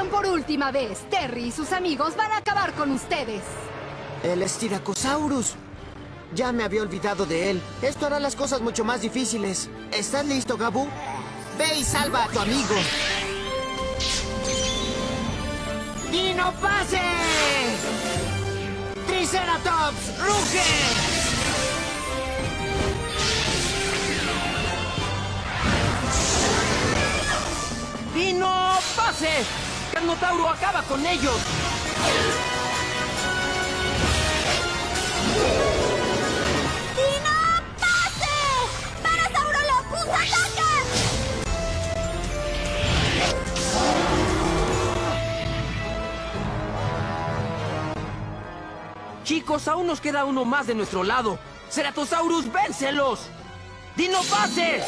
Escuchen por última vez. Terry y sus amigos van a acabar con ustedes. El Styracosaurus. Ya me había olvidado de él. Esto hará las cosas mucho más difíciles. ¿Estás listo, Gabu? Ve y salva a tu amigo. ¡Dino Pase! ¡Triceratops, ruge! ¡Dino Pase! ¡Carnotauro acaba con ellos! ¡Dino Pase! ¡Parasaurolophus ataca! Chicos, aún nos queda uno más de nuestro lado. ¡Ceratosaurus, véncelos! ¡Dino Pase!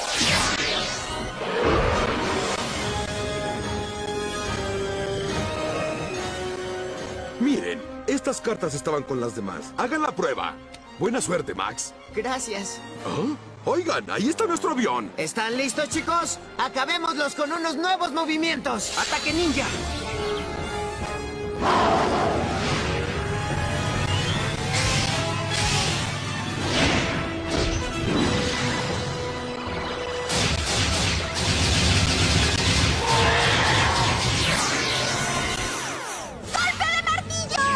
Miren, estas cartas estaban con las demás. Hagan la prueba. Buena suerte, Max. Gracias. ¿Ah? Oigan, ahí está nuestro avión. ¿Están listos, chicos? Acabémoslos con unos nuevos movimientos. ¡Ataque ninja! ¡Golpe de martillo!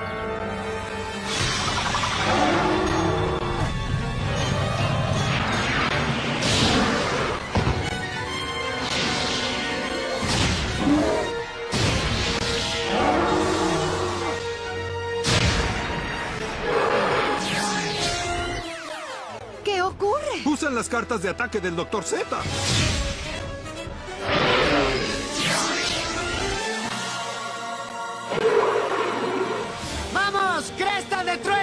¿Qué ocurre? Usan las cartas de ataque del Dr. Z. ¡Vamos, cresta de trueno!